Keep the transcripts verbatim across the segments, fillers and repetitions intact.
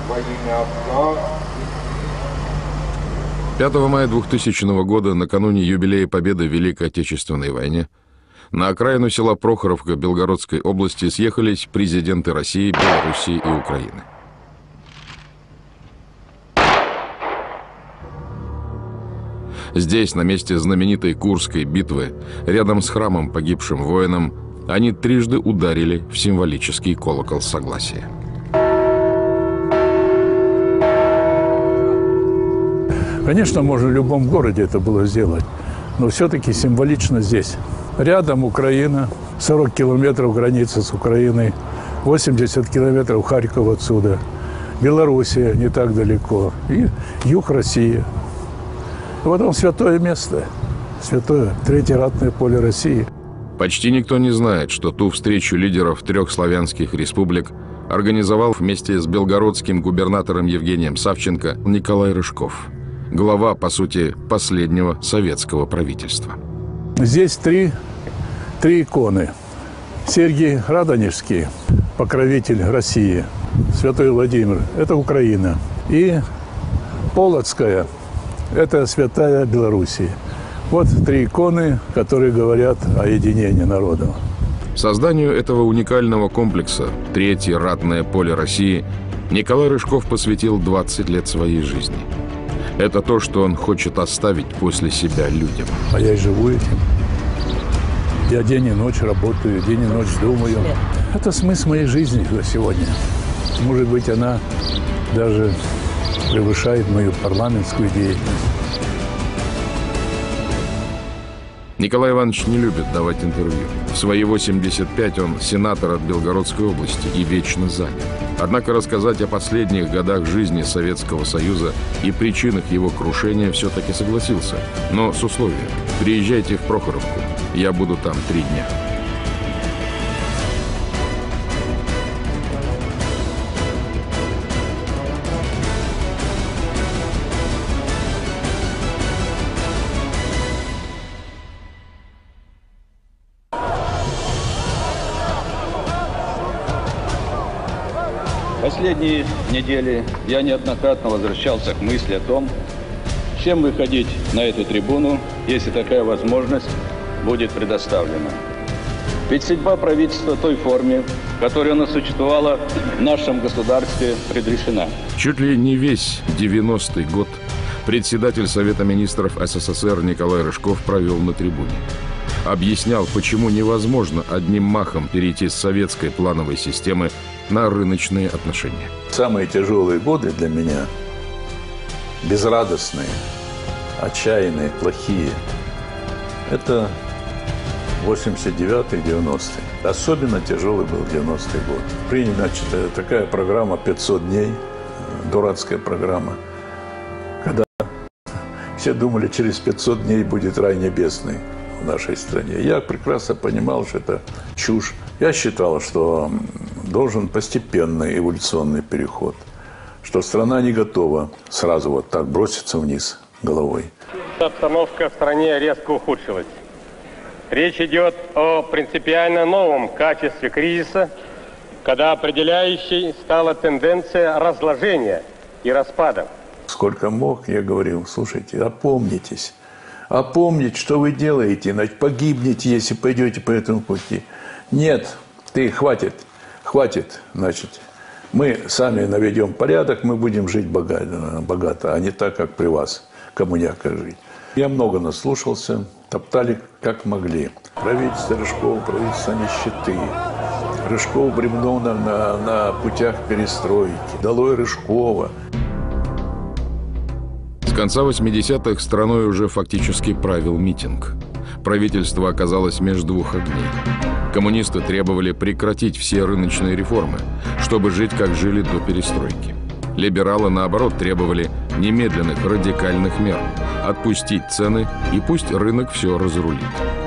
пятого мая двухтысячного года, накануне юбилея Победы в Великой Отечественной войне, на окраину села Прохоровка Белгородской области съехались президенты России, Белоруссии и Украины. Здесь, на месте знаменитой Курской битвы, рядом с храмом погибшим воинам, они трижды ударили в символический колокол согласия. Конечно, можно в любом городе это было сделать, но все-таки символично здесь. Рядом Украина, сорок километров границы с Украиной, восемьдесят километров Харьков отсюда, Белоруссия не так далеко, и юг России. И потом святое место, святое, Третье ратное поле России. Почти никто не знает, что ту встречу лидеров трех славянских республик организовал вместе с белгородским губернатором Евгением Савченко Николай Рыжков, глава, по сути, последнего советского правительства. Здесь три, три иконы. Сергий Радонежский, покровитель России, святой Владимир, это Украина. И Полоцкая, это святая Белоруссия. Вот три иконы, которые говорят о единении народов. Созданию этого уникального комплекса «Третье ратное поле России» Николай Рыжков посвятил двадцать лет своей жизни. Это то, что он хочет оставить после себя людям. А я и живу этим. Я день и ночь работаю, день и ночь думаю. Это смысл моей жизни на сегодня. Может быть, она даже превышает мою парламентскую деятельность. Николай Иванович не любит давать интервью. В свои восемьдесят пять он сенатор от Белгородской области и вечно занят. Однако рассказать о последних годах жизни Советского Союза и причинах его крушения все-таки согласился. Но с условием: приезжайте в Прохоровку, я буду там три дня. Последние недели я неоднократно возвращался к мысли о том, чем выходить на эту трибуну, если такая возможность будет предоставлена. Ведь судьба правительства в той форме, в которой она существовала в нашем государстве, предрешена. Чуть ли не весь девяностый год председатель Совета министров СССР Николай Рыжков провел на трибуне. Объяснял, почему невозможно одним махом перейти с советской плановой системы на рыночные отношения. Самые тяжелые годы для меня, безрадостные, отчаянные, плохие, это восемьдесят девятый — девяностый. Особенно тяжелый был девяностый год. Приняли, значит, такая программа пятьсот дней, дурацкая программа, когда все думали, через пятьсот дней будет рай небесный в нашей стране. Я прекрасно понимал, что это чушь. Я считал, что должен постепенный эволюционный переход, что страна не готова сразу вот так броситься вниз головой. Обстановка в стране резко ухудшилась. Речь идет о принципиально новом качестве кризиса, когда определяющей стала тенденция разложения и распада. Сколько мог, я говорил: слушайте, опомнитесь, опомнить, что вы делаете, иначе погибнете, если пойдете по этому пути. Нет, ты, хватит, хватит, значит, мы сами наведем порядок, мы будем жить богато, богато, а не так, как при вас, коммуняка жить. Я много наслушался, топтали как могли. Правительство Рыжкова, правительство нищеты. Рыжков бревно на, на, на путях перестройки. Долой Рыжкова. С конца восьмидесятых страной уже фактически правил митинг. Правительство оказалось между двух огней. Коммунисты требовали прекратить все рыночные реформы, чтобы жить, как жили до перестройки. Либералы, наоборот, требовали немедленных радикальных мер, отпустить цены и пусть рынок все разрулит.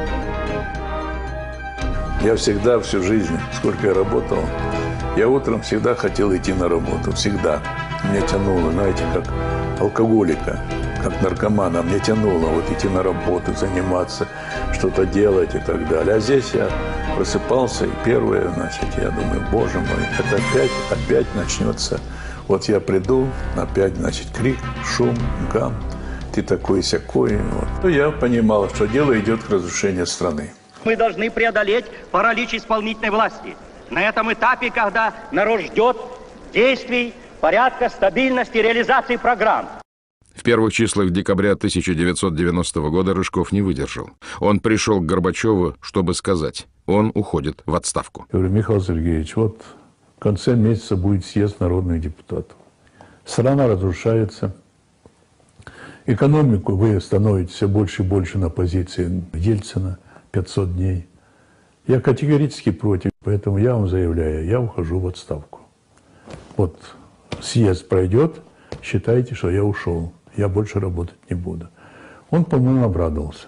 Я всегда, всю жизнь, сколько я работал, я утром всегда хотел идти на работу, всегда. Меня тянуло, знаете, как алкоголика, как наркомана, мне тянуло вот идти на работу, заниматься, что-то делать и так далее. А здесь я просыпался, и первое, значит, я думаю, боже мой, это опять, опять начнется Вот я приду, опять, значит, крик, шум, гам, ты такой-сякой. Вот. Ну, я понимал, что дело идет к разрушению страны. Мы должны преодолеть паралич исполнительной власти. На этом этапе, когда народ ждет действий, порядка, стабильности, реализации программ. В первых числах декабря тысяча девятьсот девяностого года Рыжков не выдержал. Он пришел к Горбачеву, чтобы сказать, он уходит в отставку. Я говорю, Михаил Сергеевич, вот в конце месяца будет съезд народных депутатов. Страна разрушается. Экономику вы становитесь все больше и больше на позиции Ельцина, пятьсот дней. Я категорически против, поэтому я вам заявляю, я ухожу в отставку. Вот съезд пройдет, считайте, что я ушел, я больше работать не буду. Он, по-моему, обрадовался.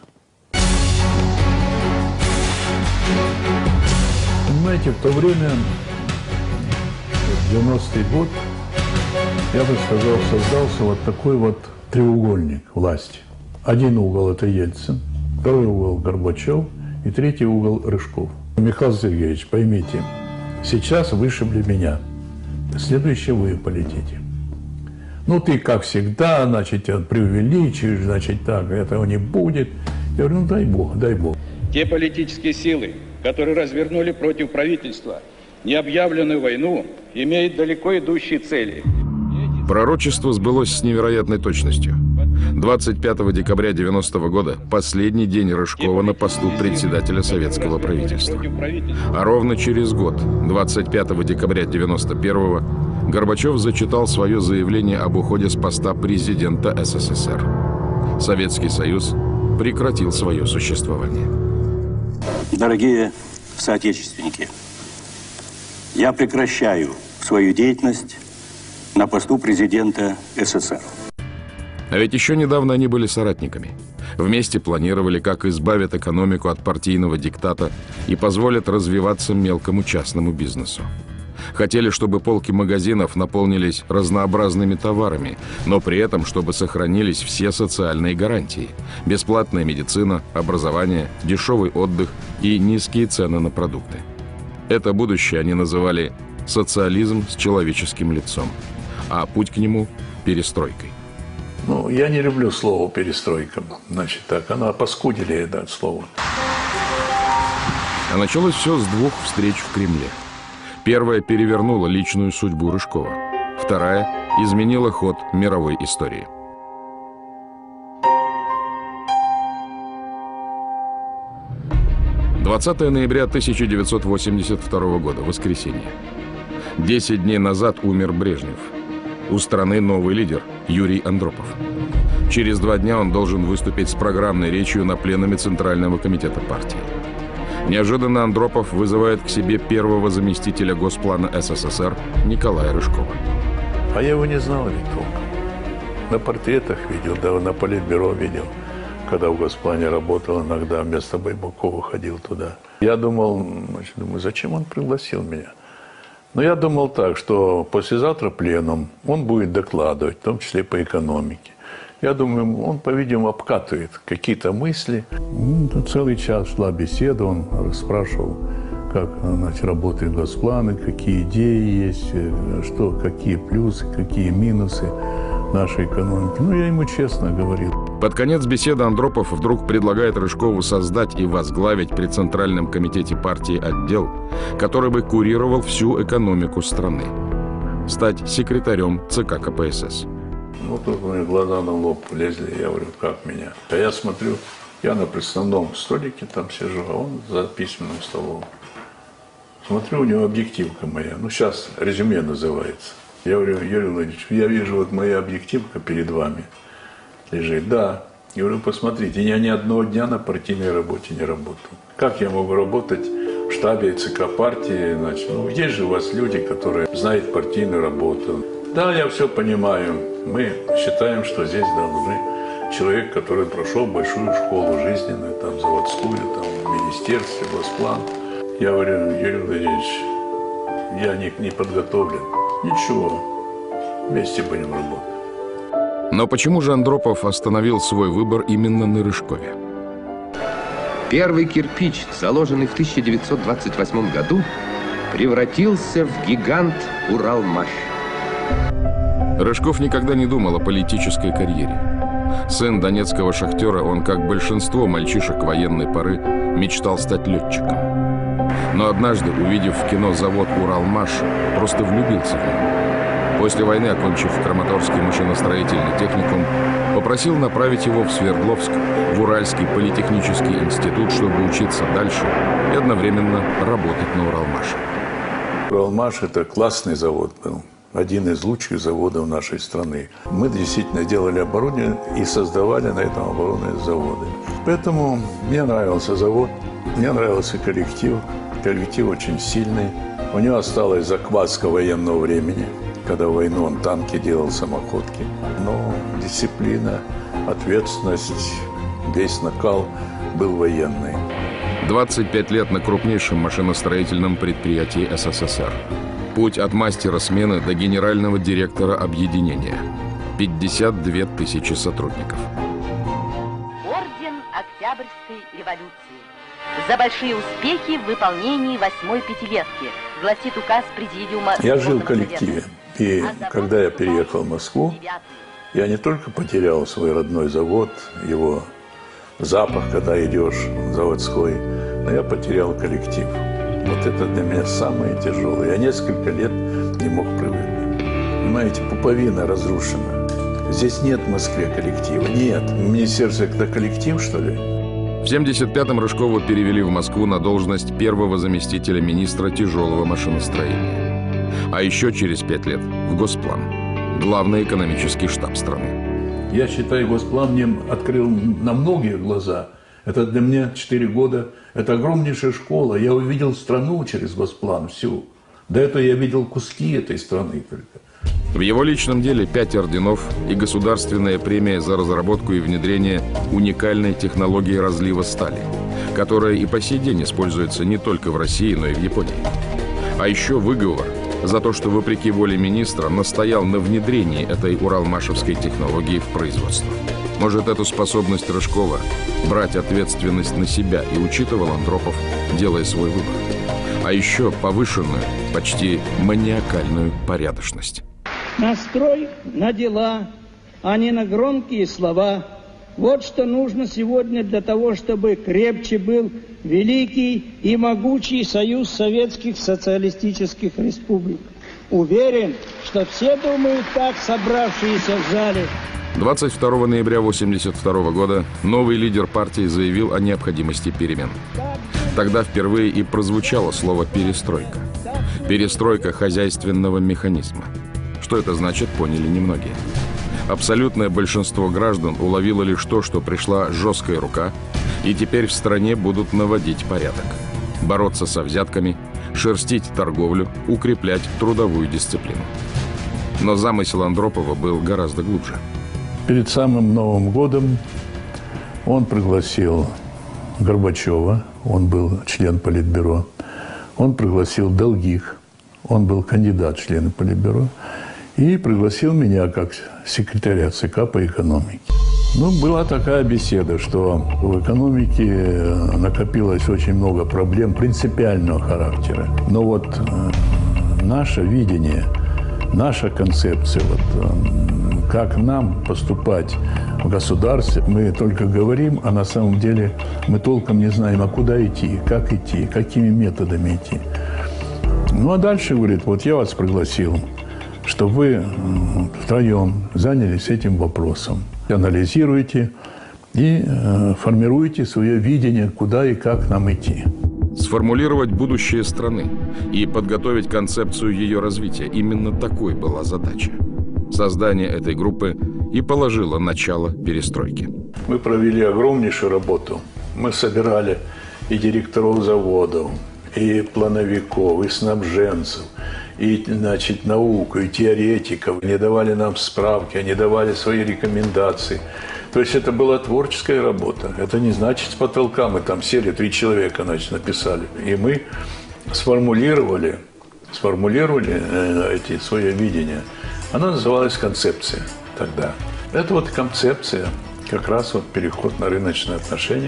Понимаете, в то время, девяностый год, я бы сказал, создался вот такой вот треугольник власти. Один угол – это Ельцин, второй угол – Горбачев и третий угол – Рыжков. Михаил Сергеевич, поймите, сейчас вышибли меня, следующее вы полетите. Ну, ты, как всегда, значит, преувеличиваешь, значит, так, этого не будет. Я говорю, ну, дай Бог, дай Бог. Те политические силы, которые развернули против правительства необъявленную войну, имеют далеко идущие цели. Пророчество сбылось с невероятной точностью. двадцать пятого декабря девяностого года – последний день Рыжкова на посту председателя советского правительства. А ровно через год, двадцать пятого декабря девяносто первого, Горбачев зачитал свое заявление об уходе с поста президента СССР. Советский Союз прекратил свое существование. Дорогие соотечественники, я прекращаю свою деятельность на посту президента СССР. А ведь еще недавно они были соратниками. Вместе планировали, как избавят экономику от партийного диктата и позволят развиваться мелкому частному бизнесу. Хотели, чтобы полки магазинов наполнились разнообразными товарами, но при этом, чтобы сохранились все социальные гарантии. Бесплатная медицина, образование, дешевый отдых и низкие цены на продукты. Это будущее они называли социализм с человеческим лицом, а путь к нему – перестройкой. Ну, я не люблю слово «перестройка». Значит, так, она поскудили это слово. А началось все с двух встреч в Кремле. Первая перевернула личную судьбу Рыжкова. Вторая изменила ход мировой истории. двадцатого ноября тысяча девятьсот восемьдесят второго года, воскресенье. Десять дней назад умер Брежнев. У страны новый лидер – Юрий Андропов. Через два дня он должен выступить с программной речью на пленуме Центрального комитета партии. Неожиданно Андропов вызывает к себе первого заместителя Госплана СССР Николая Рыжкова. А я его не знал ведь толком. На портретах видел, да, на политбюро видел. Когда в Госплане работал, иногда вместо Байбакова ходил туда. Я думал, значит, думаю, зачем он пригласил меня? Но я думал так, что послезавтра пленум он будет докладывать, в том числе по экономике. Я думаю, он, по-видимому, обкатывает какие-то мысли. Ну, целый час шла беседа, он спрашивал, как, значит, работает Госплан, какие идеи есть, что, какие плюсы, какие минусы нашей экономики. Ну, я ему честно говорил. Под конец беседы Андропов вдруг предлагает Рыжкову создать и возглавить при Центральном комитете партии отдел, который бы курировал всю экономику страны. Стать секретарем ЦК КПСС. Ну, тут у меня глаза на лоб лезли, я говорю, как меня? А я смотрю, я на приставном столике там сижу, а он за письменным столом. Смотрю, у него объективка моя, ну, сейчас резюме называется. Я говорю, Юрий Владимирович, я вижу, вот моя объективка перед вами лежит. Да. Я говорю, посмотрите, я ни одного дня на партийной работе не работал. Как я могу работать в штабе ЦК партии? Значит, ну, есть же у вас люди, которые знают партийную работу. Да, я все понимаю. Мы считаем, что здесь должны человек, который прошел большую школу жизненную, там, заводскую, там, в министерстве, Госплан. Я говорю, Юрий Владимирович, я не, не подготовлен. Ничего, вместе будем работать. Но почему же Андропов остановил свой выбор именно на Рыжкове? Первый кирпич, заложенный в тысяча девятьсот двадцать восьмом году, превратился в гигант Уралмаш. Рыжков никогда не думал о политической карьере. Сын донецкого шахтера, он, как большинство мальчишек военной поры, мечтал стать летчиком. Но однажды, увидев в кино завод «Уралмаш», просто влюбился в него. После войны, окончив Краматорский машиностроительный техникум, попросил направить его в Свердловск, в Уральский политехнический институт, чтобы учиться дальше и одновременно работать на «Уралмаше». «Уралмаш» – это классный завод был. Один из лучших заводов нашей страны. Мы действительно делали оборудование и создавали на этом оборудовании заводы. Поэтому мне нравился завод, мне нравился коллектив. Коллектив очень сильный. У него осталась закваска военного времени, когда в войну он танки делал, самоходки. Но дисциплина, ответственность, весь накал был военный. двадцать пять лет на крупнейшем машиностроительном предприятии СССР. Путь от мастера смены до генерального директора объединения. пятьдесят две тысячи сотрудников. Орден Октябрьской революции. За большие успехи в выполнении восьмой пятилетки, гласит указ Президиума. Я жил в коллективе. И когда я переехал в Москву, я не только потерял свой родной завод, его запах, когда идешь заводской, но я потерял коллектив. Вот это для меня самое тяжелое. Я несколько лет не мог привыкнуть. Понимаете, пуповина разрушена. Здесь нет в Москве коллектива. Нет. Мне сердце это коллектив, что ли? В семьдесят пятом Рыжкова перевели в Москву на должность первого заместителя министра тяжелого машиностроения. А еще через пять лет в Госплан. Главный экономический штаб страны. Я считаю, Госплан мне открыл на многие глаза. Это для меня четыре года. Это огромнейшая школа. Я увидел страну через Госплан всю. До этого я видел куски этой страны только. В его личном деле пять орденов и государственная премия за разработку и внедрение уникальной технологии разлива стали, которая и по сей день используется не только в России, но и в Японии. А еще выговор за то, что, вопреки воле министра, настоял на внедрении этой уралмашевской технологии в производство. Может, эту способность Рыжкова брать ответственность на себя и учитывал Андропов, делая свой выбор. А еще повышенную, почти маниакальную порядочность. Настрой на дела, а не на громкие слова. Вот что нужно сегодня для того, чтобы крепче был великий и могучий союз советских социалистических республик. Уверен, что все думают так, собравшиеся в зале. двадцать второго ноября тысяча девятьсот восемьдесят второго года новый лидер партии заявил о необходимости перемен. Тогда впервые и прозвучало слово «перестройка». Перестройка хозяйственного механизма. Что это значит, поняли немногие. Абсолютное большинство граждан уловило лишь то, что пришла жесткая рука, и теперь в стране будут наводить порядок. Бороться со взятками, шерстить торговлю, укреплять трудовую дисциплину. Но замысел Андропова был гораздо глубже. Перед самым Новым годом он пригласил Горбачева, он был член Политбюро, он пригласил Долгих, он был кандидат в члены Политбюро, и пригласил меня как секретаря ЦК по экономике. Ну, была такая беседа, что в экономике накопилось очень много проблем принципиального характера. Но вот наше видение, наша концепция, вот, как нам поступать в государстве, мы только говорим, а на самом деле мы толком не знаем, а куда идти, как идти, какими методами идти. Ну, а дальше, говорит, вот я вас пригласил, что вы втроем занялись этим вопросом, анализируете и э, формируете свое видение, куда и как нам идти. Сформулировать будущее страны и подготовить концепцию ее развития. Именно такой была задача. Создание этой группы и положило начало перестройки. Мы провели огромнейшую работу. Мы собирали и директоров заводов, и плановиков, и снабженцев, и, значит, науку, и теоретиков. Они давали нам справки, они давали свои рекомендации. То есть это была творческая работа. Это не значит, с потолка мы там сели, три человека, значит, написали. И мы сформулировали, сформулировали э, эти, свое видение. Оно называлось концепция тогда. Это вот концепция, как раз вот переход на рыночные отношения.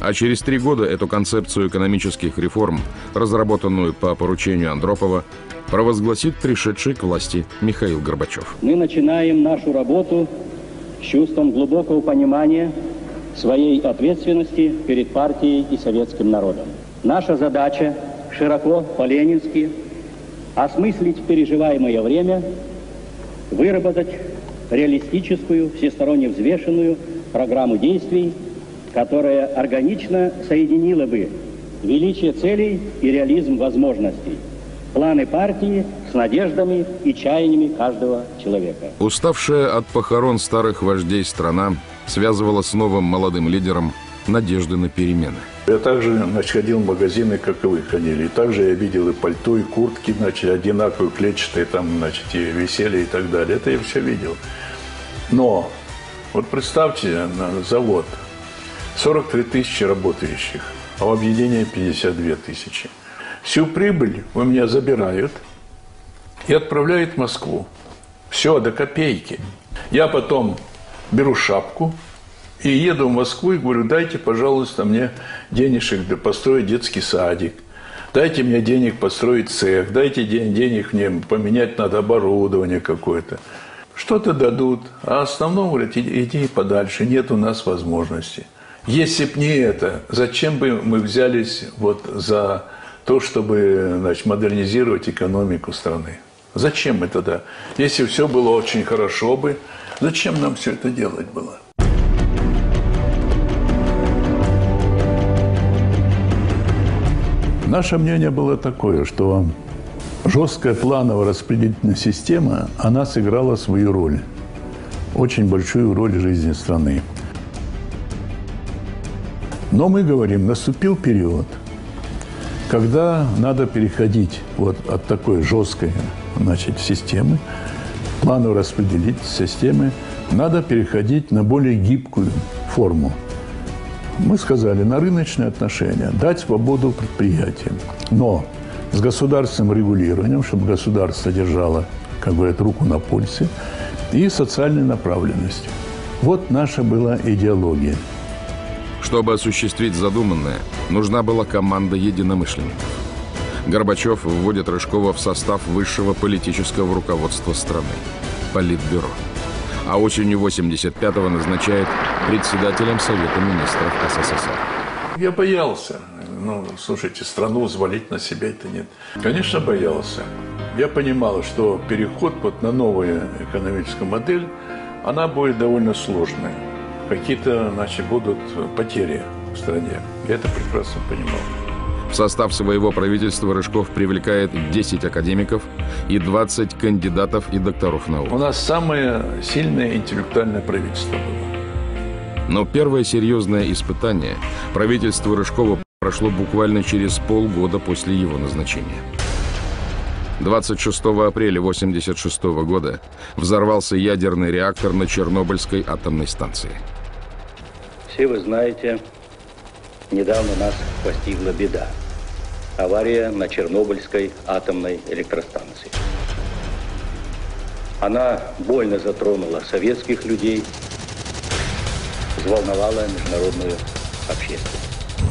А через три года эту концепцию экономических реформ, разработанную по поручению Андропова, провозгласит пришедший к власти Михаил Горбачев. Мы начинаем нашу работу с чувством глубокого понимания своей ответственности перед партией и советским народом. Наша задача широко, по-ленински, осмыслить переживаемое время, выработать реалистическую, всесторонне взвешенную программу действий, которая органично соединила бы величие целей и реализм возможностей, планы партии с надеждами и чаяниями каждого человека. Уставшая от похорон старых вождей страна связывала с новым молодым лидером надежды на перемены. Я также, значит, ходил в магазины, как и вы ходили. И также я видел и пальто, и куртки, значит, одинаковые, клетчатые, там, значит, и висели и так далее. Это я все видел. Но вот представьте, завод, сорок три тысячи работающих, а в объединении пятьдесят две тысячи. Всю прибыль у меня забирают и отправляют в Москву. Все, до копейки. Я потом беру шапку и еду в Москву и говорю: дайте, пожалуйста, мне денежек для построить детский садик, дайте мне денег построить цех, дайте денег мне поменять надо оборудование какое-то. Что-то дадут, а основном говорят: иди, иди подальше, нет у нас возможности. Если б не это, зачем бы мы взялись вот за то, чтобы, значит, модернизировать экономику страны? Зачем мы тогда? Если все было очень хорошо бы, зачем нам все это делать было? Наше мнение было такое, что жесткая планово-распределительная система, она сыграла свою роль, очень большую роль в жизни страны. Но мы говорим, наступил период, когда надо переходить вот от такой жесткой, значит, системы, планово-распределительной системы, надо переходить на более гибкую форму. Мы сказали, на рыночные отношения, дать свободу предприятиям, но с государственным регулированием, чтобы государство держало, как говорят, руку на пульсе, и социальной направленностью. Вот наша была идеология. Чтобы осуществить задуманное, нужна была команда единомышленников. Горбачев вводит Рыжкова в состав высшего политического руководства страны – Политбюро. А осенью восемьдесят пятого назначает председателем Совета министров СССР. Я боялся. Ну, слушайте, страну взвалить на себя это нет. Конечно, боялся. Я понимал, что переход вот на новую экономическую модель, она будет довольно сложной. Какие-то, значит, будут потери в стране. Я это прекрасно понимал. В состав своего правительства Рыжков привлекает десять академиков и двадцать кандидатов и докторов наук. У нас самое сильное интеллектуальное правительство было. Но первое серьезное испытание правительство Рыжкова прошло буквально через полгода после его назначения. двадцать шестого апреля восемьдесят шестого года взорвался ядерный реактор на Чернобыльской атомной станции. Все вы знаете, недавно нас постигла беда. Авария на Чернобыльской атомной электростанции. Она больно затронула советских людей, взволновала международную общественность.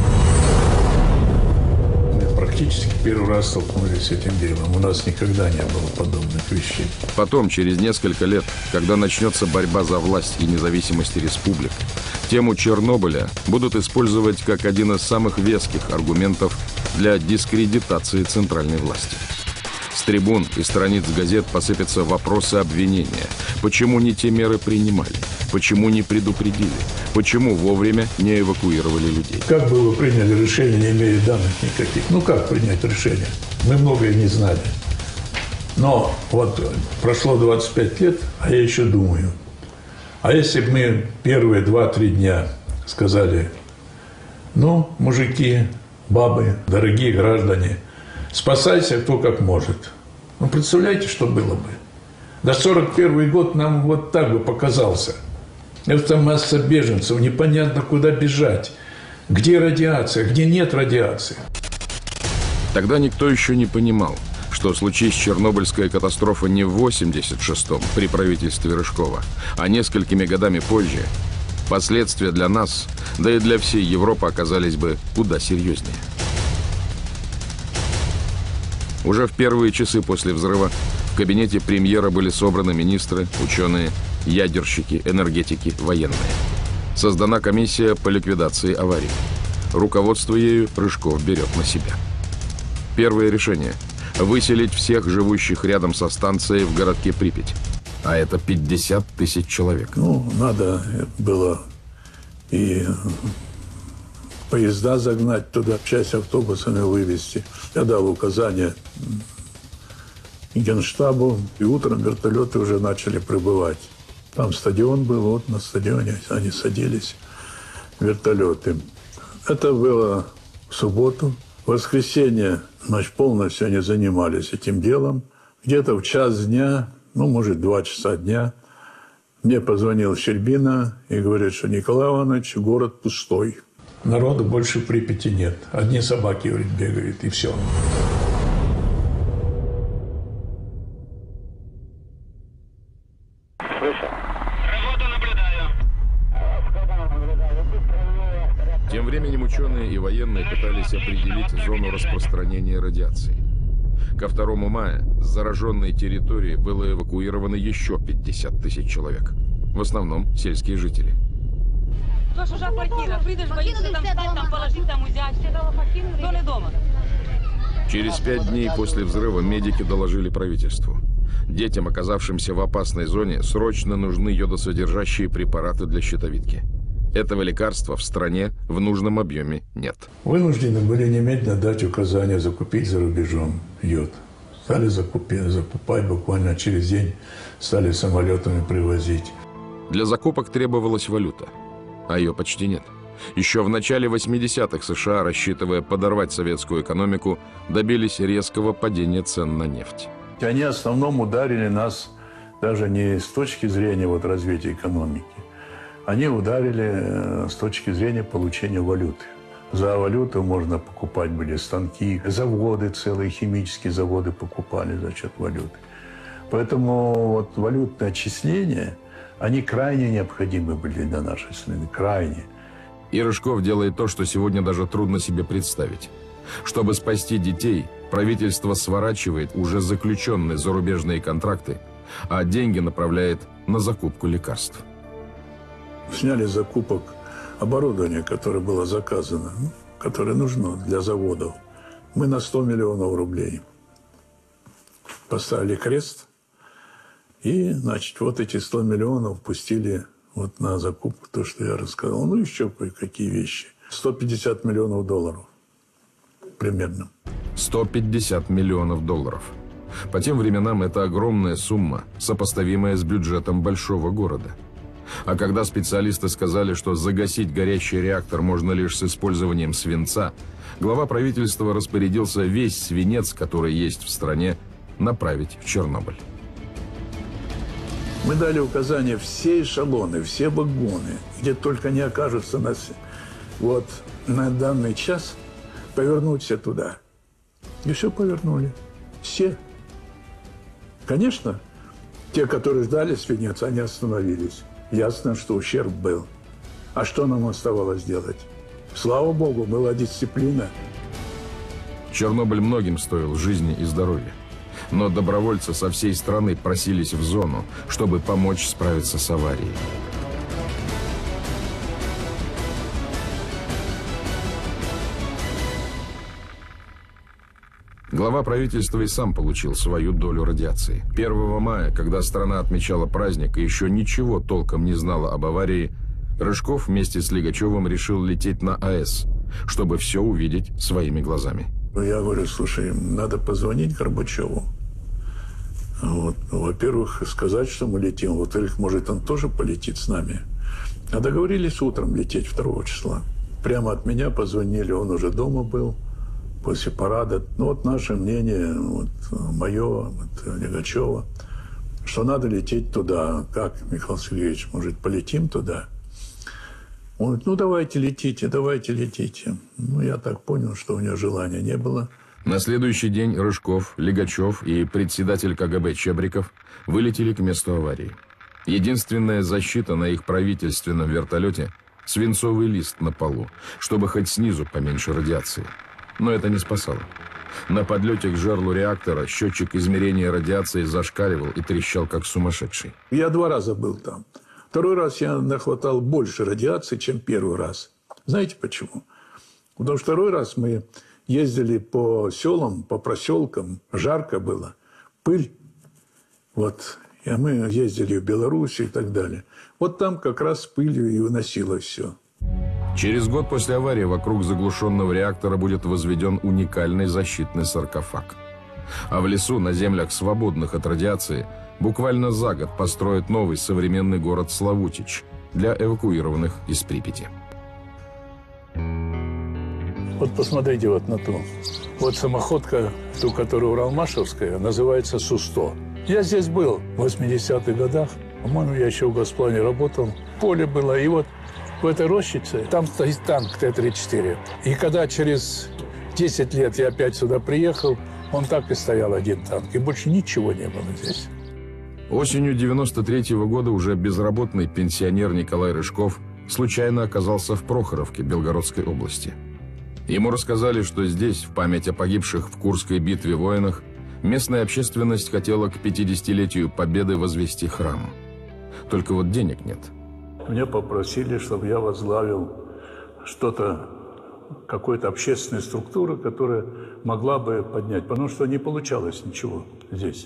Мы практически первый раз столкнулись с этим делом. У нас никогда не было подобных вещей. Потом, через несколько лет, когда начнется борьба за власть и независимость республик, тему Чернобыля будут использовать как один из самых веских аргументов для дискредитации центральной власти. С трибун и страниц газет посыпятся вопросы обвинения. Почему не те меры принимали? Почему не предупредили? Почему вовремя не эвакуировали людей? Как бы вы приняли решение, не имея данных никаких? Ну, как принять решение? Мы многое не знали. Но вот прошло двадцать пять лет, а я еще думаю. А если бы мы первые два-три дня сказали: ну, мужики, бабы, дорогие граждане, спасайся кто как может. Ну, представляете, что было бы? Да сорок первый год нам вот так бы показался. Это масса беженцев, непонятно куда бежать. Где радиация, где нет радиации. Тогда никто еще не понимал, что случись Чернобыльская катастрофа не в восемьдесят шестом при правительстве Рыжкова, а несколькими годами позже, Последствия для нас, да и для всей Европы оказались бы куда серьезнее. Уже в первые часы после взрыва в кабинете премьера были собраны министры, ученые, ядерщики, энергетики, военные. Создана комиссия по ликвидации аварии. Руководство ею Рыжков берет на себя. Первое решение – выселить всех живущих рядом со станцией в городке Припять. А это пятьдесят тысяч человек. Ну, надо было и поезда загнать туда, часть автобусами вывезти. Я дал указание Генштабу, и утром вертолеты уже начали прибывать. Там стадион был, вот на стадионе они садились, вертолеты. Это было в субботу. В воскресенье, значит, полностью они занимались этим делом. Где-то в час дня, ну, может, два часа дня, мне позвонил Щербина и говорит, что Николай Иванович, город пустой. Народу больше в Припяти нет. Одни собаки, говорит, бегают, и все. Тем временем ученые и военные пытались определить зону распространения радиации. Ко второму мая с зараженной территории было эвакуировано еще пятьдесят тысяч человек. В основном сельские жители. Через пять дней после взрыва медики доложили правительству. Детям, оказавшимся в опасной зоне, срочно нужны йодосодержащие препараты для щитовидки. Этого лекарства в стране в нужном объеме нет. Вынуждены были немедленно дать указание закупить за рубежом йод. Стали закупить, закупать буквально через день, стали самолетами привозить. Для закупок требовалась валюта, а ее почти нет. Еще в начале восьмидесятых США, рассчитывая подорвать советскую экономику, добились резкого падения цен на нефть. Они в основном ударили нас даже не с точки зрения вот развития экономики. Они ударили с точки зрения получения валюты. За валюту можно покупать были станки, заводы, целые химические заводы покупали за счет валюты. Поэтому вот валютные отчисления, они крайне необходимы были для нашей страны, крайне. И Рыжков делает то, что сегодня даже трудно себе представить. Чтобы спасти детей, правительство сворачивает уже заключенные зарубежные контракты, а деньги направляет на закупку лекарств. Сняли закупок оборудования, которое было заказано, которое нужно для заводов. Мы на сто миллионов рублей поставили крест. И, значит, вот эти сто миллионов пустили вот на закупку, то, что я рассказал. Ну, еще кое-какие вещи. сто пятьдесят миллионов долларов примерно. сто пятьдесят миллионов долларов. По тем временам это огромная сумма, сопоставимая с бюджетом большого города. А когда специалисты сказали, что загасить горящий реактор можно лишь с использованием свинца, глава правительства распорядился весь свинец, который есть в стране, направить в Чернобыль. Мы дали указание все эшелоны, все вагоны, где только не окажутся нас вот на данный час, повернуть все туда. И все повернули. Все. Конечно, те, которые ждали свинец, они остановились. Ясно, что ущерб был. А что нам оставалось делать? Слава богу, была дисциплина. Чернобыль многим стоил жизни и здоровья. Но добровольцы со всей страны просились в зону, чтобы помочь справиться с аварией. Глава правительства и сам получил свою долю радиации. первого мая, когда страна отмечала праздник и еще ничего толком не знала об аварии, Рыжков вместе с Лигачевым решил лететь на АЭС, чтобы все увидеть своими глазами. Я говорю, слушай, надо позвонить Горбачеву. Вот. Во-первых, сказать, что мы летим. Во-вторых, может, он тоже полетит с нами. А договорились утром лететь второго числа. Прямо от меня позвонили, он уже дома был. После парада, ну вот наше мнение, вот, мое, вот, Лигачева, что надо лететь туда. Как, Михаил Сергеевич, может, полетим туда? Он говорит, ну давайте летите, давайте летите. Ну я так понял, что у него желания не было. На следующий день Рыжков, Лигачев и председатель КГБ Чебриков вылетели к месту аварии. Единственная защита на их правительственном вертолете – свинцовый лист на полу, чтобы хоть снизу поменьше радиации. Но это не спасало. На подлете к жерлу реактора счетчик измерения радиации зашкаливал и трещал, как сумасшедший. Я два раза был там. Второй раз я нахватал больше радиации, чем первый раз. Знаете почему? Потому что второй раз мы ездили по селам, по проселкам, жарко было, пыль. Вот. И мы ездили в Белоруссию и так далее. Вот там как раз с пылью и выносило все. Через год после аварии вокруг заглушенного реактора будет возведен уникальный защитный саркофаг. А в лесу, на землях, свободных от радиации, буквально за год построят новый современный город Славутич для эвакуированных из Припяти. Вот посмотрите вот на ту. Вот самоходка, ту, которая Уралмашевская, называется Су-сто. Я здесь был в восьмидесятых годах. По-моему, я еще в Госплане работал. Поле было. И вот в этой рощице там стоит танк Т тридцать четыре. И когда через десять лет я опять сюда приехал, он так и стоял, один танк. И больше ничего не было здесь. Осенью девяносто третьего года уже безработный пенсионер Николай Рыжков случайно оказался в Прохоровке Белгородской области. Ему рассказали, что здесь, в память о погибших в Курской битве воинах, местная общественность хотела к пятидесятилетию Победы возвести храм. Только вот денег нет. Меня попросили, чтобы я возглавил что-то, какую-то общественную структуру, которая могла бы поднять, потому что не получалось ничего здесь.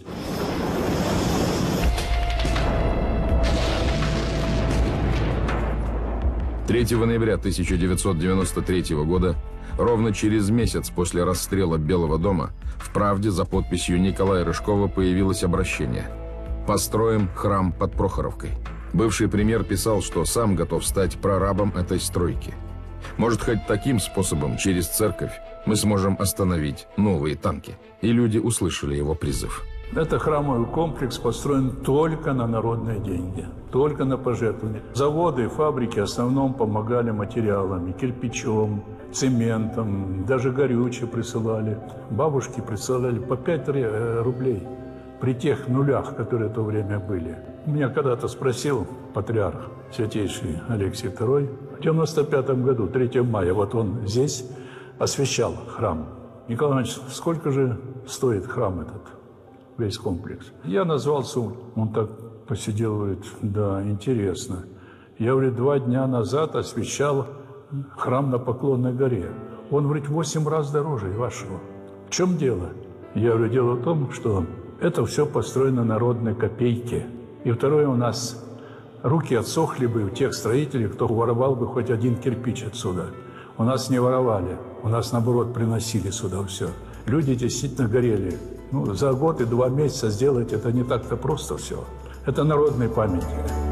третьего ноября тысяча девятьсот девяносто третьего года, ровно через месяц после расстрела Белого дома, в «Правде» за подписью Николая Рыжкова появилось обращение: «Построим храм под Прохоровкой». Бывший премьер писал, что сам готов стать прорабом этой стройки. Может, хоть таким способом, через церковь, мы сможем остановить новые танки. И люди услышали его призыв. Это храмовый комплекс построен только на народные деньги, только на пожертвования. Заводы и фабрики в основном помогали материалами, кирпичом, цементом, даже горючее присылали. Бабушки присылали по пять рублей при тех нулях, которые в то время были. Меня когда-то спросил патриарх святейший Алексий второй, в девяносто пятом году, третьего мая, вот он здесь освящал храм. Николай Иванович, сколько же стоит храм этот? Весь комплекс. Я назвал сумму. Он так посидел, говорит, да, интересно. Я, говорит, два дня назад освещал храм на Поклонной горе. Он, говорит, восемь раз дороже вашего. В чем дело? Я говорю, дело в том, что это все построено на народной копейке. И второе, у нас руки отсохли бы у тех строителей, кто воровал бы хоть один кирпич отсюда. У нас не воровали, у нас, наоборот, приносили сюда все. Люди действительно горели. Ну, за год и два месяца сделать это не так-то просто все. Это народный памятник.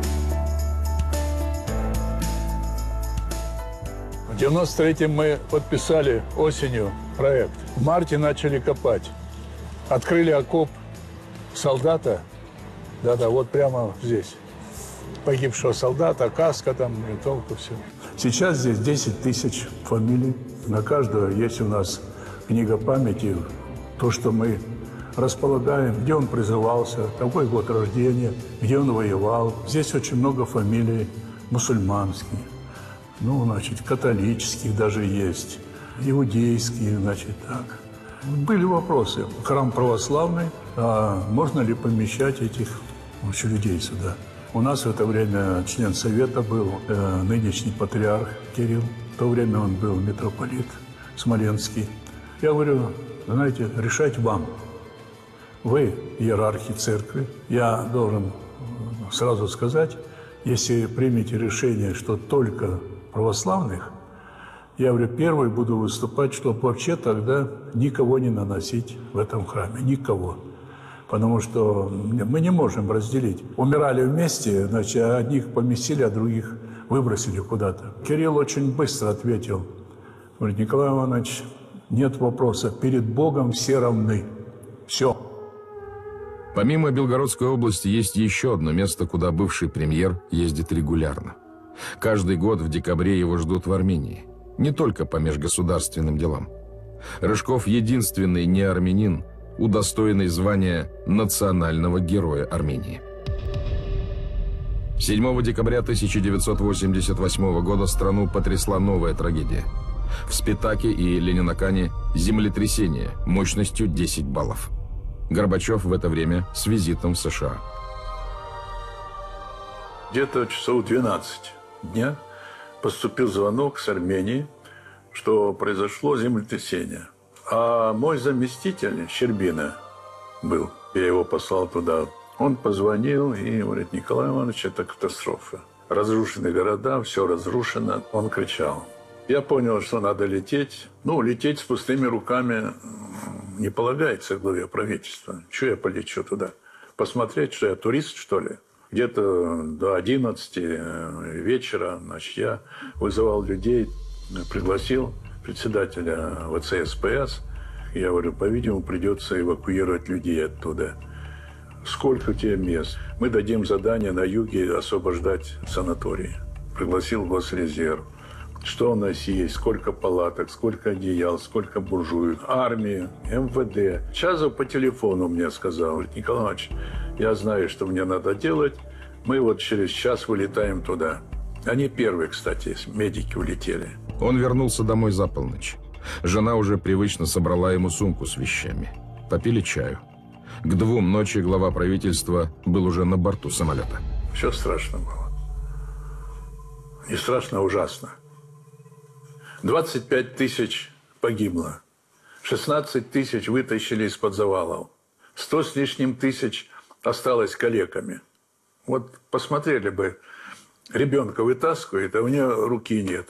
В девяносто третьем мы подписали осенью проект. В марте начали копать. Открыли окоп солдата. Да-да, вот прямо здесь. Погибшего солдата, каска там, и толку все. Сейчас здесь десять тысяч фамилий. На каждого есть у нас книга памяти. То, что мы располагаем, где он призывался, какой год рождения, где он воевал. Здесь очень много фамилий мусульманских, ну, значит, католических даже есть, иудейские, значит, так. Были вопросы. Храм православный, а можно ли помещать этих вообще людей сюда? У нас в это время член совета был э, нынешний патриарх Кирилл. В то время он был митрополит Смоленский. Я говорю, знаете, решать вам. Вы иерархи церкви. Я должен сразу сказать, если примете решение, что только православных, я говорю, первый буду выступать, чтобы вообще тогда никого не наносить в этом храме. Никого. Потому что мы не можем разделить. Умирали вместе, значит, одних поместили, а других выбросили куда-то. Кирилл очень быстро ответил. Говорит, Николай Иванович, нет вопроса. Перед Богом все равны. Все. Помимо Белгородской области есть еще одно место, куда бывший премьер ездит регулярно. Каждый год в декабре его ждут в Армении. Не только по межгосударственным делам. Рыжков единственный не армянин, удостоенный звания национального героя Армении. седьмого декабря тысяча девятьсот восемьдесят восьмого года страну потрясла новая трагедия. В Спитаке и Ленинакане землетрясение мощностью десять баллов. Горбачев в это время с визитом в США. Где-то часов двенадцать дня поступил звонок с Армении, что произошло землетрясение. А мой заместитель Щербина был, я его послал туда. Он позвонил и говорит: Николай Иванович, это катастрофа. Разрушены города, все разрушено. Он кричал. Я понял, что надо лететь. Ну, лететь с пустыми руками не полагается главе правительства. Чего я полечу туда? Посмотреть, что я турист, что ли? Где-то до одиннадцати вечера, значит, я вызывал людей, пригласил председателя ВЦСПС. Я говорю: по-видимому, придется эвакуировать людей оттуда. Сколько у тебя мест? Мы дадим задание на юге освобождать санатории. Пригласил Госрезерв. Что у нас есть? Сколько палаток, сколько одеял, сколько буржуев, армии, эм вэ дэ. Чазов по телефону мне сказал: говорит, Николай Иванович, я знаю, что мне надо делать. Мы вот через час вылетаем туда. Они первые, кстати, медики улетели. Он вернулся домой за полночь. Жена уже привычно собрала ему сумку с вещами. Попили чаю. К двум ночи глава правительства был уже на борту самолета. Все страшно было. Не страшно, а ужасно. двадцать пять тысяч погибло. шестнадцать тысяч вытащили из-под завалов. сто с лишним тысяч осталось калеками. Вот посмотрели бы, ребенка вытаскивает, а у нее руки нет.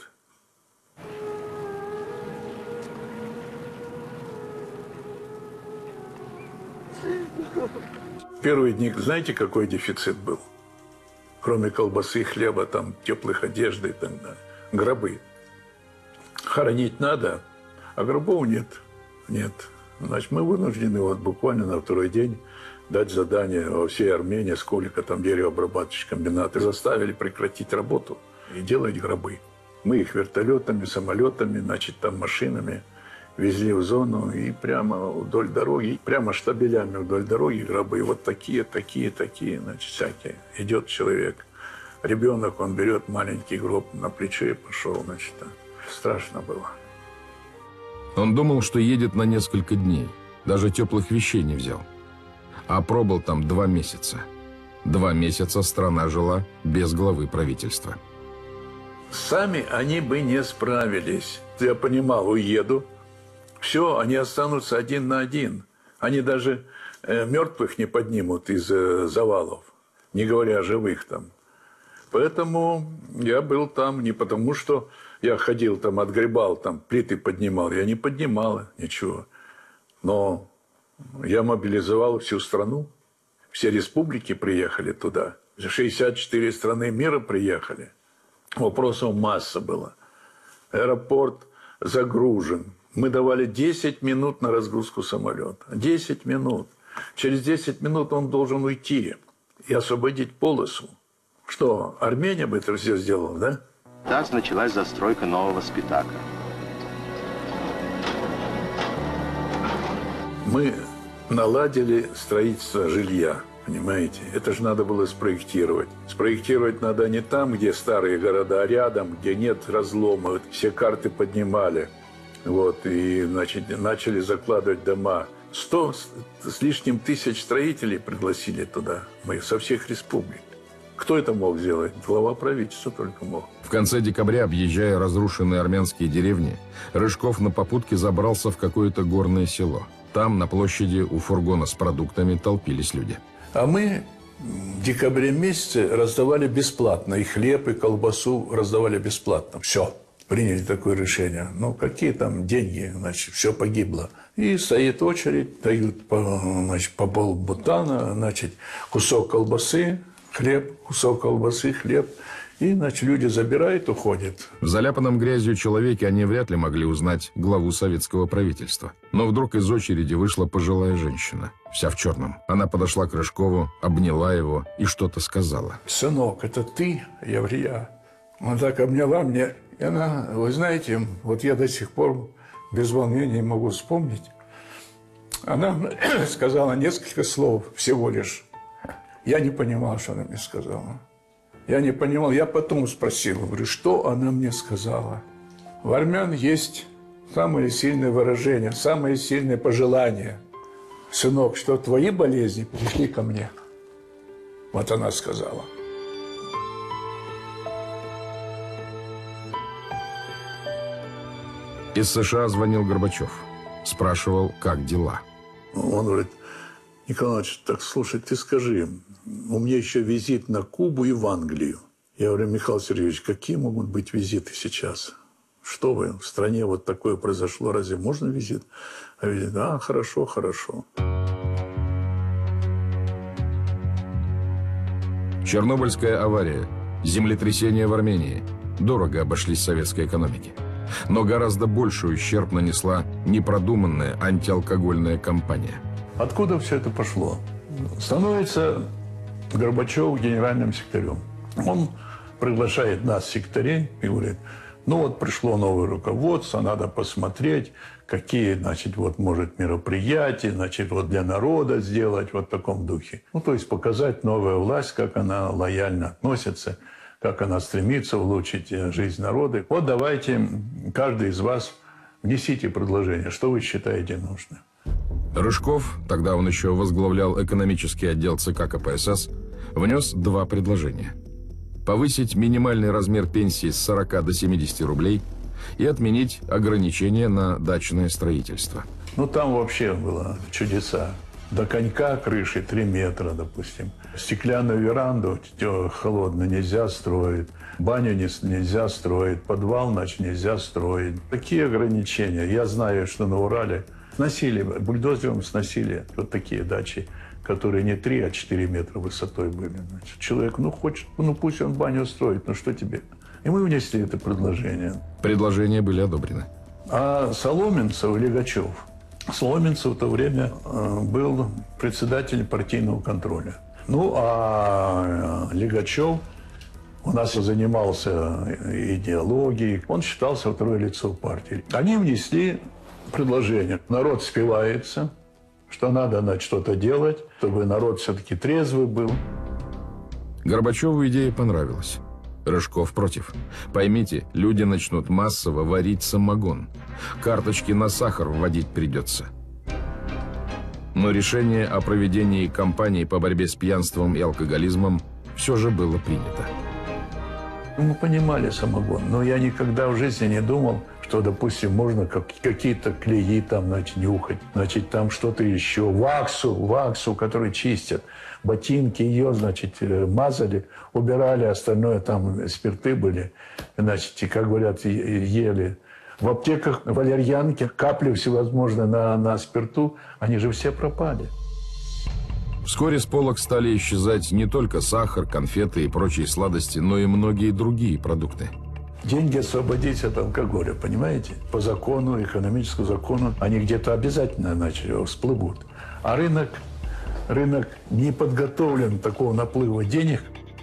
Первые дни, знаете, какой дефицит был? Кроме колбасы, хлеба, там, теплых одежд и так далее. Гробы. Хоронить надо, а гробов нет. Нет. Значит, мы вынуждены вот буквально на второй день дать задание во всей Армении, сколько там деревообрабатывающих комбинатов, заставили прекратить работу и делать гробы. Мы их вертолетами, самолетами, значит, там машинами везли в зону и прямо вдоль дороги, прямо штабелями вдоль дороги гробы. Вот такие, такие, такие, значит, всякие. Идет человек, ребенок, он берет маленький гроб на плечо и пошел, значит. Страшно было. Он думал, что едет на несколько дней. Даже теплых вещей не взял. А пробыл там два месяца. Два месяца страна жила без главы правительства. Сами они бы не справились. Я понимал, уеду. Все, они останутся один на один. Они даже э, мертвых не поднимут из э, завалов. Не говоря о живых там. Поэтому я был там не потому, что я ходил там, отгребал, там, плиты поднимал. Я не поднимал ничего. Но я мобилизовал всю страну. Все республики приехали туда. шестьдесят четыре страны мира приехали. Вопросов масса было. Аэропорт загружен. Мы давали десять минут на разгрузку самолета. десять минут. Через десять минут он должен уйти и освободить полосу. Что, Армения бы это все сделала, да? Так началась застройка нового Спитака. Мы наладили строительство жилья, понимаете? Это же надо было спроектировать. Спроектировать надо не там, где старые города, а рядом, где нет разлома. Вот все карты поднимали. Вот, и, значит, начали закладывать дома. Сто с лишним тысяч строителей пригласили туда. Мы со всех республик. Кто это мог сделать? Глава правительства только мог. В конце декабря, объезжая разрушенные армянские деревни, Рыжков на попутке забрался в какое-то горное село. Там, на площади, у фургона с продуктами толпились люди. А мы в декабре месяце раздавали бесплатно. И хлеб, и колбасу раздавали бесплатно. Все. Приняли такое решение. Ну, какие там деньги? Значит, все погибло. И стоит очередь, дают по, значит, по полбутана, значит, кусок колбасы, хлеб, кусок колбасы, хлеб. И, значит, люди забирают, уходят. В заляпанном грязью человеке они вряд ли могли узнать главу советского правительства. Но вдруг из очереди вышла пожилая женщина, вся в черном. Она подошла к Рыжкову, обняла его и что-то сказала. «Сынок, это ты?» Я говорю, я. Она так обняла меня. И она, вы знаете, вот я до сих пор без волнения могу вспомнить. Она сказала несколько слов всего лишь. Я не понимал, что она мне сказала. Я не понимал. Я потом спросил, говорю, что она мне сказала. В армян есть самые сильные выражения, самые сильные пожелания. Сынок, что твои болезни пришли ко мне. Вот она сказала. Из США звонил Горбачев. Спрашивал, как дела. Он говорит, Николай Иванович, так слушай, ты скажи, у меня еще визит на Кубу и в Англию. Я говорю, Михаил Сергеевич, какие могут быть визиты сейчас? Что вы, в стране вот такое произошло, разве можно визит? А визит, а, хорошо, хорошо. Чернобыльская авария, землетрясение в Армении дорого обошлись советской экономике. Но гораздо больший ущерб нанесла непродуманная антиалкогольная кампания. Откуда все это пошло? Становится Горбачев генеральным секретарем. Он приглашает нас, секретарей, и говорит, ну вот пришло новое руководство, надо посмотреть, какие, значит, вот может мероприятия, значит, вот для народа сделать вот в таком духе. Ну, то есть показать новую власть, как она лояльно относится, как она стремится улучшить жизнь народа. Вот давайте, каждый из вас внесите предложение, что вы считаете нужным. Рыжков, тогда он еще возглавлял экономический отдел ЦК КПСС, внес два предложения. Повысить минимальный размер пенсии с сорока до семидесяти рублей и отменить ограничения на дачное строительство. Ну, там вообще было чудеса. До конька крыши три метра, допустим. Стеклянную веранду холодную нельзя строить. Баню нельзя строить. Подвал, значит, нельзя строить. Такие ограничения. Я знаю, что на Урале сносили, бульдозером сносили вот такие дачи, которые не три, а четыре метра высотой были. Значит, человек, ну, хочет, ну, пусть он баню строит, ну, что тебе? И мы внесли это предложение. Предложения были одобрены. А Соломенцев и Легачев. Соломенцев в то время э, был председателем партийного контроля. Ну, а Легачев у нас занимался идеологией. Он считался второе лицо партии. Они внесли предложение. Народ спивается, что надо, значит, что-то делать, чтобы народ все-таки трезвый был. Горбачеву идея понравилась. Рыжков против. Поймите, люди начнут массово варить самогон. Карточки на сахар вводить придется. Но решение о проведении кампании по борьбе с пьянством и алкоголизмом все же было принято. Мы понимали самогон, но я никогда в жизни не думал, что, допустим, можно как, какие-то клеи там, значит, нюхать, значит, там что-то еще, ваксу, ваксу, который чистят, ботинки ее, значит, мазали, убирали, остальное там спирты были, значит, и, как говорят, ели. В аптеках валерьянки, капли всевозможные на, на спирту, они же все пропали. Вскоре с полок стали исчезать не только сахар, конфеты и прочие сладости, но и многие другие продукты. Деньги освободить от алкоголя, понимаете? По закону, экономическому закону, они где-то обязательно, значит, всплывут. А рынок, рынок не подготовлен к такого наплыва денег.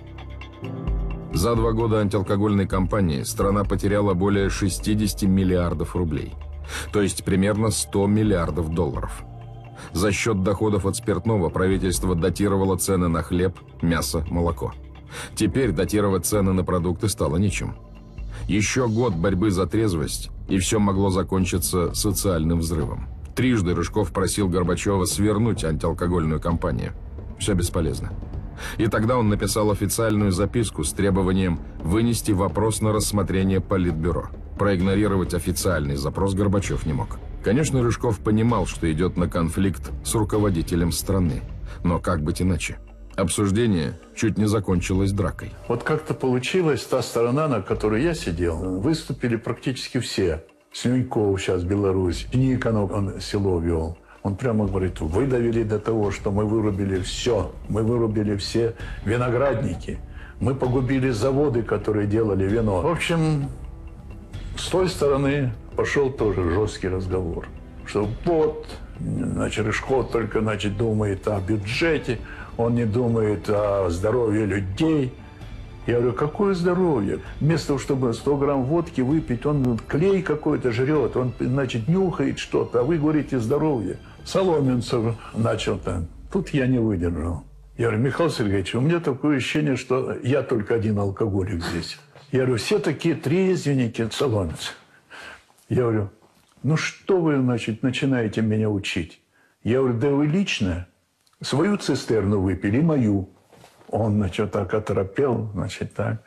За два года антиалкогольной кампании страна потеряла более шестидесяти миллиардов рублей. То есть примерно сто миллиардов долларов. За счет доходов от спиртного правительство датировало цены на хлеб, мясо, молоко. Теперь датировать цены на продукты стало нечем. Еще год борьбы за трезвость, и все могло закончиться социальным взрывом. Трижды Рыжков просил Горбачева свернуть антиалкогольную кампанию. Все бесполезно. И тогда он написал официальную записку с требованием вынести вопрос на рассмотрение Политбюро. Проигнорировать официальный запрос Горбачев не мог. Конечно, Рыжков понимал, что идет на конфликт с руководителем страны. Но как быть иначе? Обсуждение чуть не закончилось дракой. Вот как-то получилось, та сторона, на которой я сидел, выступили практически все. Слюньков сейчас Беларусь, Никонов, он село вел. Он прямо говорит, вы довели до того, что мы вырубили все. Мы вырубили все виноградники. Мы погубили заводы, которые делали вино. В общем, с той стороны пошел тоже жесткий разговор. Что вот, значит, Рыжков только, значит, думает о бюджете, он не думает о здоровье людей. Я говорю, какое здоровье? Вместо того, чтобы сто грамм водки выпить, он клей какой-то жрет, он, значит, нюхает что-то, а вы говорите здоровье. Соломенцев начал-то. Тут я не выдержал. Я говорю, Михаил Сергеевич, у меня такое ощущение, что я только один алкоголик здесь. Я говорю, все такие трезвенники, солонцы. Я говорю, ну что вы, значит, начинаете меня учить? Я говорю, да вы лично свою цистерну выпили, мою. Он, значит, так оторопел, значит, так.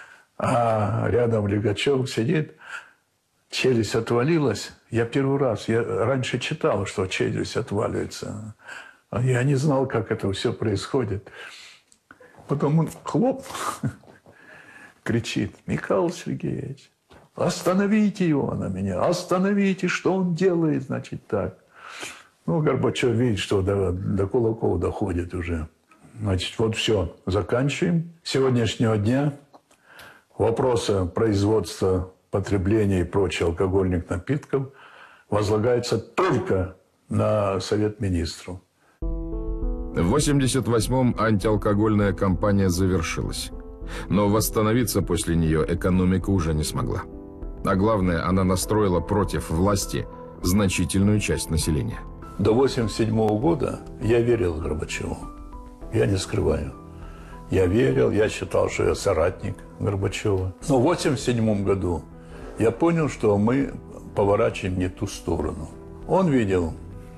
А рядом Легачев сидит, челюсть отвалилась. Я первый раз, я раньше читал, что челюсть отваливается. Я не знал, как это все происходит. Потом он хлоп, кричит, Михаил Сергеевич, остановите его на меня, остановите, что он делает, значит, так. Ну, Горбачев видит, что до, до кулаков доходит уже. Значит, вот все, заканчиваем. С сегодняшнего дня вопросы производства, потребления и прочих алкогольных напитков возлагаются только на Совет Министров. В восемьдесят восьмом антиалкогольная кампания завершилась. Но восстановиться после нее экономика уже не смогла. А главное, она настроила против власти значительную часть населения. До восемьдесят седьмого года я верил Горбачеву. Я не скрываю. Я верил, я считал, что я соратник Горбачева. Но в восемьдесят седьмом году я понял, что мы поворачиваем не ту сторону. Он видел,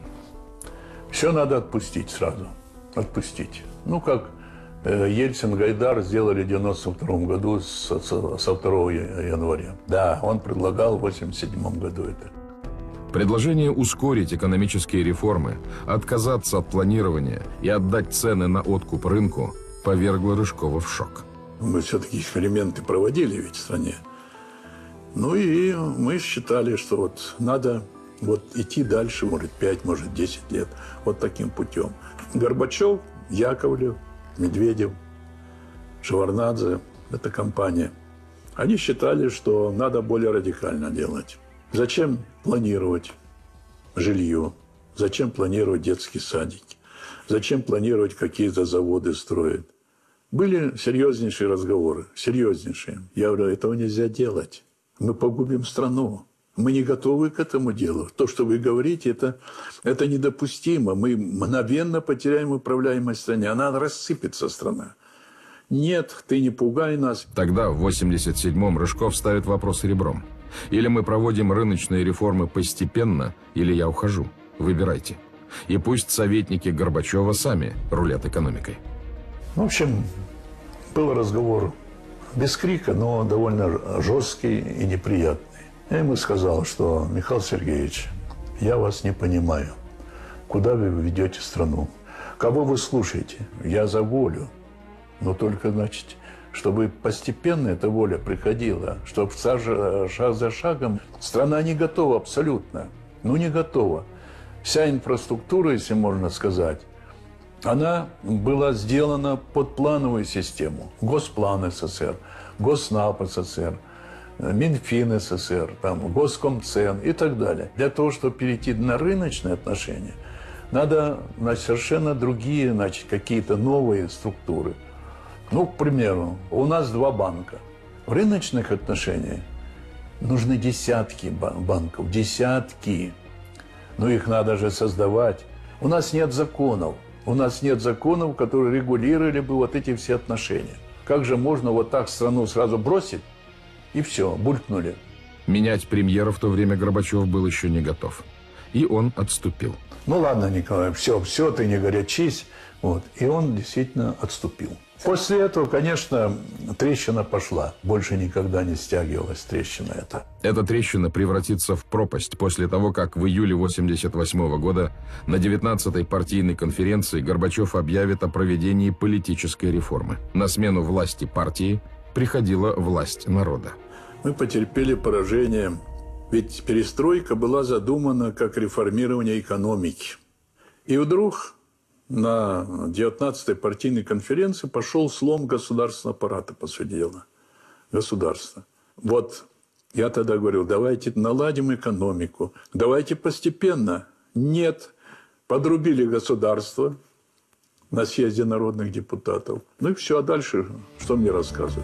все надо отпустить сразу. Отпустить. Ну, как э, Ельцин, Гайдар сделали в девяносто втором году со, со, со второго января. Да, он предлагал в восемьдесят седьмом году это. Предложение ускорить экономические реформы, отказаться от планирования и отдать цены на откуп рынку повергло Рыжкова в шок. Мы все-таки эксперименты проводили ведь в стране. Ну и мы считали, что вот надо вот идти дальше, может, пять, может, десять лет, вот таким путем. Горбачев, Яковлев, Медведев, Шеварднадзе, эта компания, они считали, что надо более радикально делать. Зачем планировать жилье? Зачем планировать детские садики? Зачем планировать какие-то заводы строить? Были серьезнейшие разговоры, серьезнейшие. Я говорю, этого нельзя делать. Мы погубим страну. Мы не готовы к этому делу. То, что вы говорите, это, это недопустимо. Мы мгновенно потеряем управляемость страны. Она рассыпется, страна. Нет, ты не пугай нас. Тогда, в восемьдесят седьмом, Рыжков ставит вопрос ребром. Или мы проводим рыночные реформы постепенно, или я ухожу. Выбирайте. И пусть советники Горбачева сами рулят экономикой. В общем, был разговор без крика, но довольно жесткий и неприятный. Я ему сказал, что, Михаил Сергеевич, я вас не понимаю. Куда вы ведете страну? Кого вы слушаете? Я за волю. Но только, значит, чтобы постепенно эта воля приходила, чтобы шаг за шагом. Страна не готова абсолютно. Ну, не готова. Вся инфраструктура, если можно сказать, она была сделана под плановую систему. Госплан СССР, Госнаб СССР, Минфин СССР, там, Госкомцен и так далее. Для того, чтобы перейти на рыночные отношения, надо на совершенно другие, значит, какие-то новые структуры. Ну, к примеру, у нас два банка. В рыночных отношениях нужны десятки банков, десятки. Но их надо же создавать. У нас нет законов. У нас нет законов, которые регулировали бы вот эти все отношения. Как же можно вот так страну сразу бросить? И все, булькнули. Менять премьера в то время Горбачев был еще не готов. И он отступил. Ну ладно, Николай, все, все, ты не горячись. Вот. И он действительно отступил. После этого, конечно, трещина пошла. Больше никогда не стягивалась трещина эта. Эта трещина превратится в пропасть после того, как в июле восемьдесят восьмого года на девятнадцатой партийной конференции Горбачев объявит о проведении политической реформы. На смену власти партии приходила власть народа. Мы потерпели поражение, ведь перестройка была задумана как реформирование экономики. И вдруг на девятнадцатой партийной конференции пошел слом государственного аппарата, по сути дела. Государство. Вот я тогда говорил, давайте наладим экономику, давайте постепенно. Нет, подрубили государство на съезде народных депутатов. Ну и все, а дальше что мне рассказывать?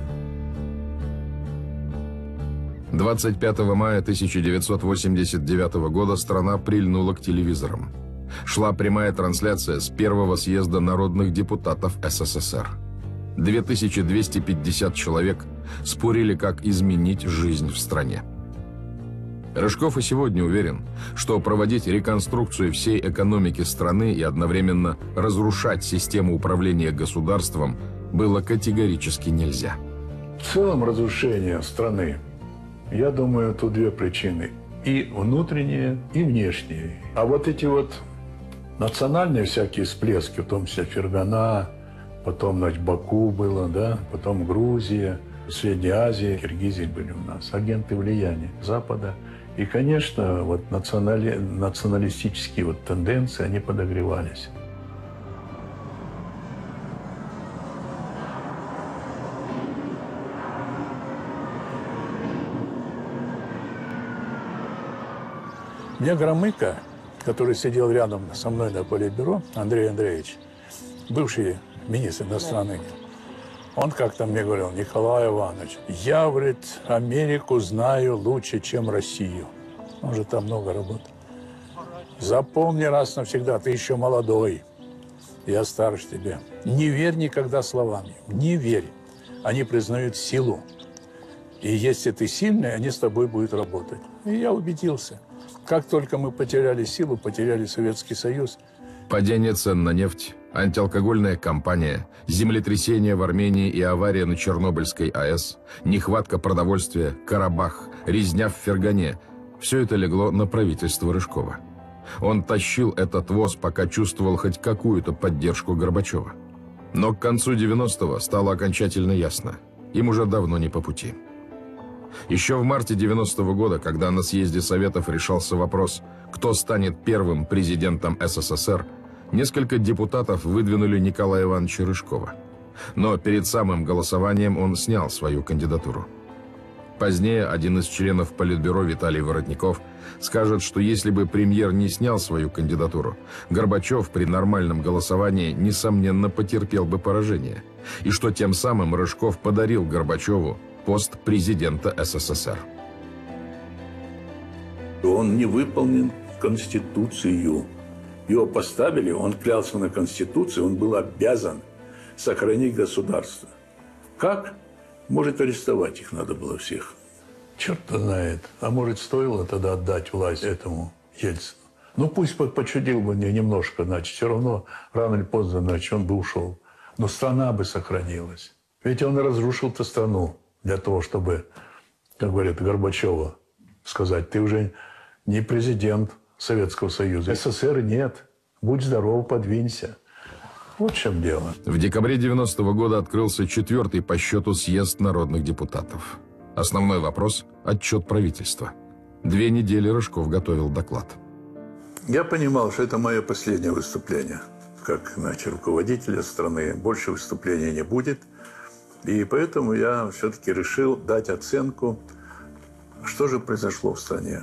двадцать пятого мая тысяча девятьсот восемьдесят девятого года страна прильнула к телевизорам. Шла прямая трансляция с первого съезда народных депутатов СССР. две тысячи двести пятьдесят человек спорили, как изменить жизнь в стране. Рыжков и сегодня уверен, что проводить реконструкцию всей экономики страны и одновременно разрушать систему управления государством было категорически нельзя. В целом разрушение страны, я думаю, тут две причины. И внутренние, и внешние. А вот эти вот национальные всякие всплески, в том числе Фергана, потом, значит, Баку было, да, потом Грузия, Средняя Азия, Киргизия были у нас. Агенты влияния Запада. И, конечно, вот национали... националистические вот тенденции, они подогревались. Мне Громыко, который сидел рядом со мной на политбюро, Андрей Андреевич, бывший министр иностранных дел, он как-то мне говорил: Николай Иванович, я, говорит, Америку знаю лучше, чем Россию. Он же там много работал. Запомни раз навсегда, ты еще молодой, я старше тебя. Не верь никогда словам, не верь. Они признают силу. И если ты сильный, они с тобой будут работать. И я убедился. Как только мы потеряли силу, потеряли Советский Союз. Падение цен на нефть, антиалкогольная кампания, землетрясение в Армении и авария на Чернобыльской АЭС, нехватка продовольствия, Карабах, резня в Фергане – все это легло на правительство Рыжкова. Он тащил этот воз, пока чувствовал хоть какую-то поддержку Горбачева. Но к концу девяностого стало окончательно ясно – им уже давно не по пути. Еще в марте девяностого года, когда на съезде Советов решался вопрос, кто станет первым президентом СССР, несколько депутатов выдвинули Николая Ивановича Рыжкова. Но перед самым голосованием он снял свою кандидатуру. Позднее один из членов Политбюро, Виталий Воротников, скажет, что если бы премьер не снял свою кандидатуру, Горбачев при нормальном голосовании, несомненно, потерпел бы поражение. И что тем самым Рыжков подарил Горбачеву пост президента СССР. Он не выполнил Конституцию. Его поставили, он клялся на Конституцию, он был обязан сохранить государство. Как? Может, арестовать их надо было всех. Черт-то знает. А может, стоило тогда отдать власть этому Ельцину? Ну, пусть почудил бы мне немножко, значит, все равно рано или поздно, значит, он бы ушел. Но страна бы сохранилась. Ведь он разрушил-то страну для того, чтобы, как говорят Горбачева, сказать: ты уже не президент Советского Союза. СССР нет. Будь здоров, подвинься. Вот в чем дело. В декабре девяностого года открылся четвертый по счету съезд народных депутатов. Основной вопрос – отчет правительства. Две недели Рыжков готовил доклад. Я понимал, что это мое последнее выступление как, значит, руководителя страны. Больше выступлений не будет. И поэтому я все-таки решил дать оценку, что же произошло в стране.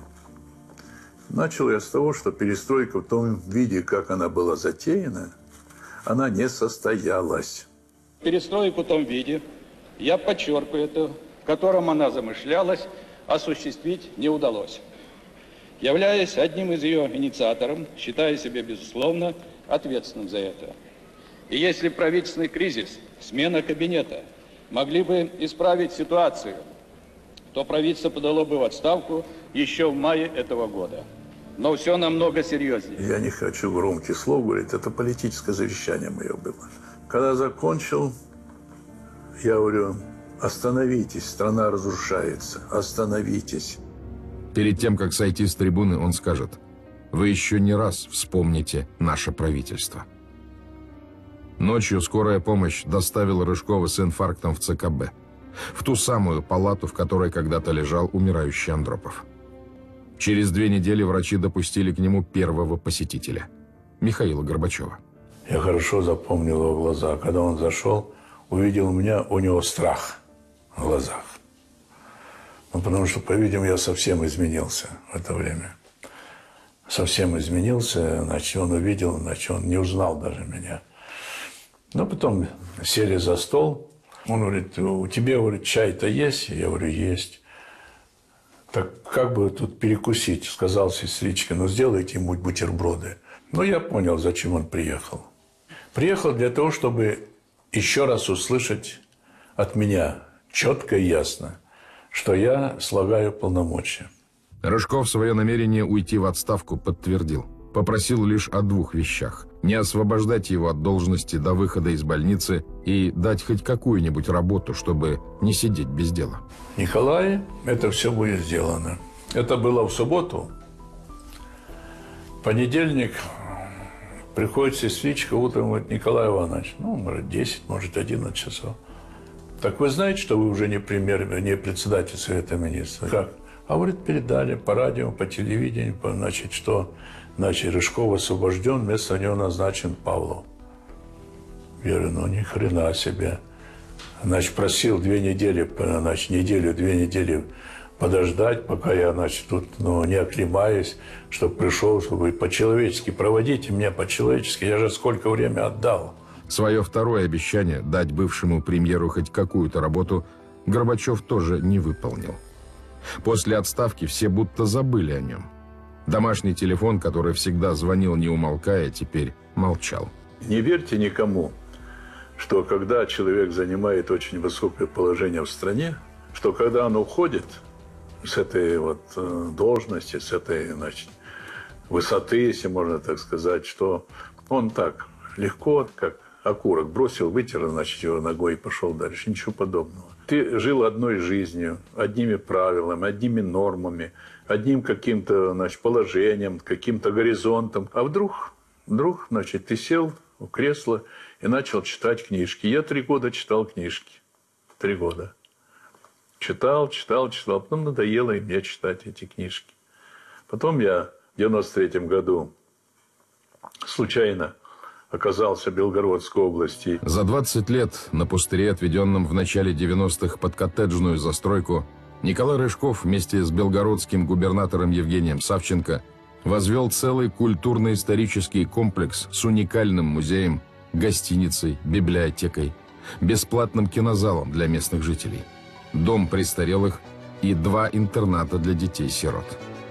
Начал я с того, что перестройка в том виде, как она была затеяна, она не состоялась. Перестройку в том виде, я подчеркиваю это, в котором она замышлялась, осуществить не удалось. Являясь одним из ее инициаторов, считаю себя, безусловно, ответственным за это. И если правительственный кризис, смена кабинета могли бы исправить ситуацию, то правительство подало бы в отставку еще в мае этого года. Но все намного серьезнее. Я не хочу громких слов говорить, это политическое завещание мое было. Когда закончил, я говорю: остановитесь, страна разрушается, остановитесь. Перед тем, как сойти с трибуны, он скажет: вы еще не раз вспомните наше правительство. Ночью скорая помощь доставила Рыжкова с инфарктом в ЦКБ, в ту самую палату, в которой когда-то лежал умирающий Андропов. Через две недели врачи допустили к нему первого посетителя – Михаила Горбачева. Я хорошо запомнил его глаза. Когда он зашел, увидел меня, у него страх в глазах. Ну, потому что, по-видимому, я совсем изменился в это время. Совсем изменился, значит, он увидел, значит, он не узнал даже меня. Но потом сели за стол. Он говорит: у тебя, говорит, чай-то есть? Я говорю: есть. Так как бы тут перекусить? Сказал сестричке: ну, сделайте ему бутерброды. Но я понял, зачем он приехал. Приехал для того, чтобы еще раз услышать от меня четко и ясно, что я слагаю полномочия. Рыжков свое намерение уйти в отставку подтвердил. Попросил лишь о двух вещах. Не освобождать его от должности до выхода из больницы и дать хоть какую-нибудь работу, чтобы не сидеть без дела. Николай, это все будет сделано. Это было в субботу. В понедельник приходит сестричка утром, говорит: Николай Иванович, ну, может, десять, может, одиннадцать часов. Так вы знаете, что вы уже не премьер, не председатель Совета Министров? Как? А, говорит, передали по радио, по телевидению, значит, что, значит, Рыжков освобожден, вместо него назначен Павлов. Я говорю, ну, ни хрена себе. Значит, просил две недели, значит, неделю, две недели подождать, пока я, значит, тут, ну, не оклемаюсь, чтобы пришел, чтобы по-человечески, проводите меня по-человечески, я же сколько времени отдал. Свое второе обещание дать бывшему премьеру хоть какую-то работу Горбачев тоже не выполнил. После отставки все будто забыли о нем. Домашний телефон, который всегда звонил не умолкая, теперь молчал. Не верьте никому, что когда человек занимает очень высокое положение в стране, что когда он уходит с этой вот должности, с этой, значит, высоты, если можно так сказать, что он так легко, как окурок, бросил, вытер, значит, его ногой и пошел дальше. Ничего подобного. Ты жил одной жизнью, одними правилами, одними нормами, одним каким-то, значит, положением, каким-то горизонтом. А вдруг, вдруг, значит, ты сел в кресло и начал читать книжки. Я три года читал книжки. Три года. Читал, читал, читал. Потом надоело и мне читать эти книжки. Потом я в девяносто третьем году случайно оказался в Белгородской области. За двадцать лет на пустыре, отведенном в начале девяностых под коттеджную застройку, Николай Рыжков вместе с белгородским губернатором Евгением Савченко возвел целый культурно-исторический комплекс с уникальным музеем, гостиницей, библиотекой, бесплатным кинозалом для местных жителей, дом престарелых и два интерната для детей-сирот.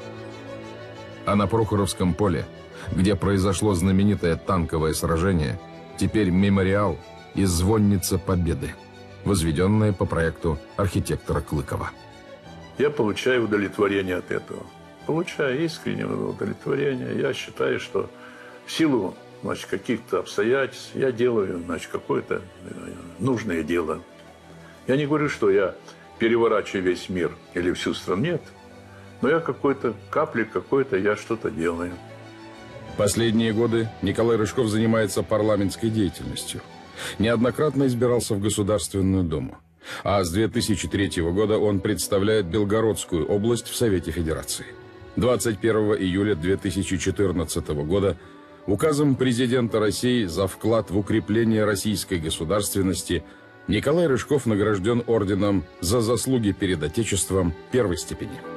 А на Прохоровском поле, где произошло знаменитое танковое сражение, теперь мемориал и звонница Победы, возведенная по проекту архитектора Клыкова. Я получаю удовлетворение от этого. Получаю искреннее удовлетворение. Я считаю, что в силу, значит, каких-то обстоятельств я делаю, значит, какое-то нужное дело. Я не говорю, что я переворачиваю весь мир или всю страну. Нет. Но я какой-то капли, какой-то я что-то делаю. Последние годы Николай Рыжков занимается парламентской деятельностью. Неоднократно избирался в Государственную Думу. А с две тысячи третьего года он представляет Белгородскую область в Совете Федерации. двадцать первого июля две тысячи четырнадцатого года указом президента России за вклад в укрепление российской государственности Николай Рыжков награжден орденом «За заслуги перед Отечеством» первой степени.